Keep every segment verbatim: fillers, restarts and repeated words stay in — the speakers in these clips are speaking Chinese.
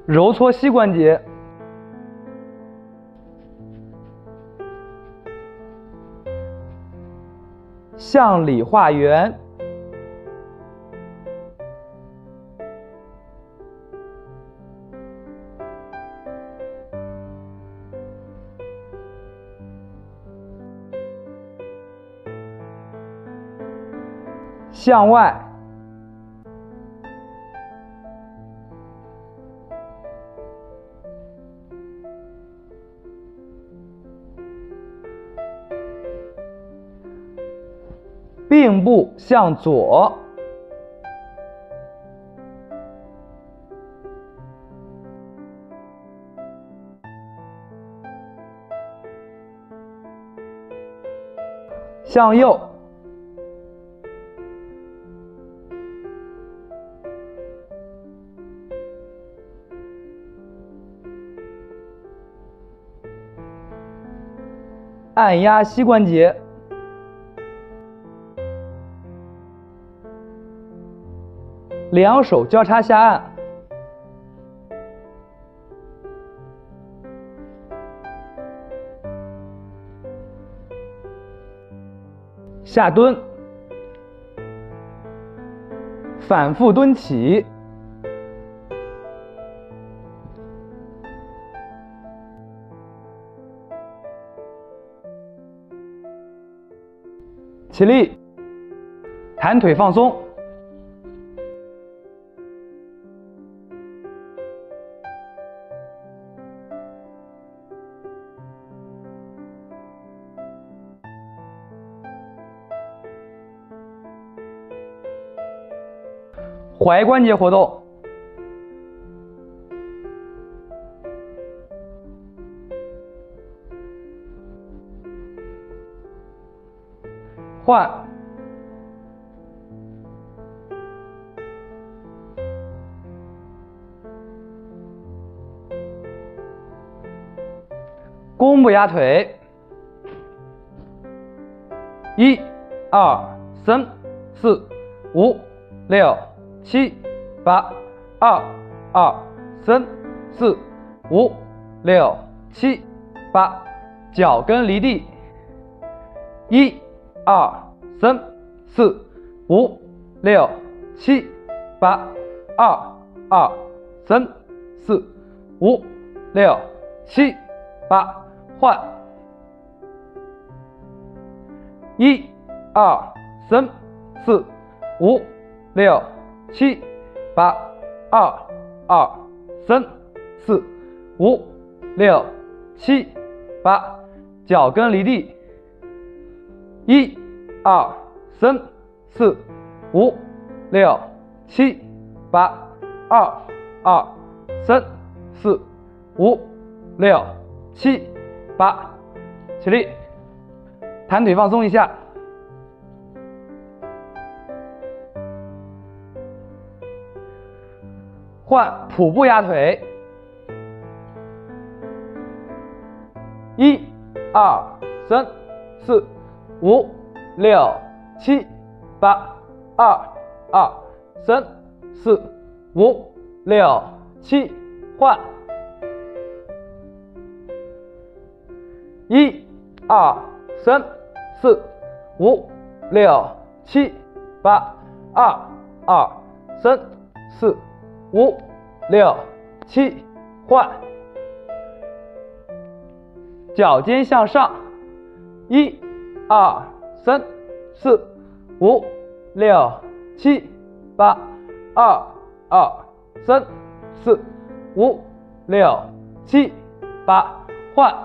揉搓膝关节，向里画圆，向外，并步向左，向右，按压膝关节，两手交叉下按，下蹲，反复蹲起，起立，弹腿放松，踝关节活动，换，弓步压腿，一、二、三、四、五、六、七、八，二、二、三、四、五、六、七、八，脚跟离地，一、二、三、四、五、六、七、八，二、二、三、四、五、六、七、八，换，一、二、三、四、五、六、七、八，二、二、三、四、五、六、七、八，脚跟离地，一、二、三、四、五、六、七、八，二、二、三、四、五、六、七、八，起立，弹腿放松一下，换蹼步压腿，一、二、三、四、五、六、七、八，二、二、三、四、五、六、七，换，一、二、三、四、五、六、七、八，二、二、三、四、五、六、七，换，脚尖向上，一、二、三、四、五、六、七、八，二、二、三、四、五、六、七、八，换，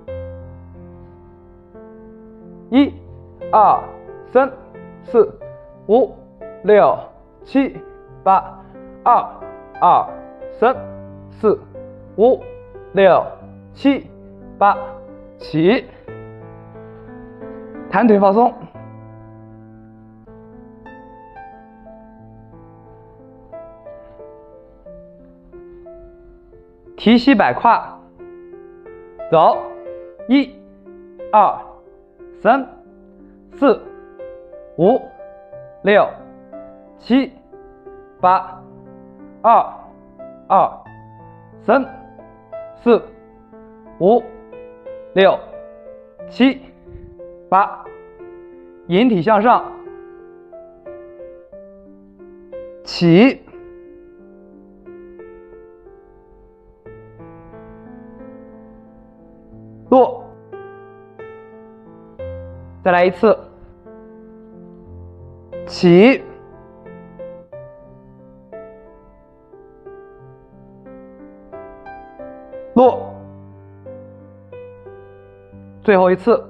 一、二、三、四、五、六、七、八，二、二、三、四、五、六、七、八，起，弹腿放松，提膝摆胯，走，一、二、三、四、五、六、七、八，二、二、 三、四、五、六、七、八，引体向上，起，落，再来一次，起，落，最后一次，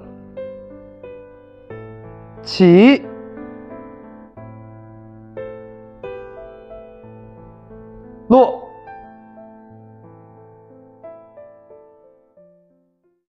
起，落。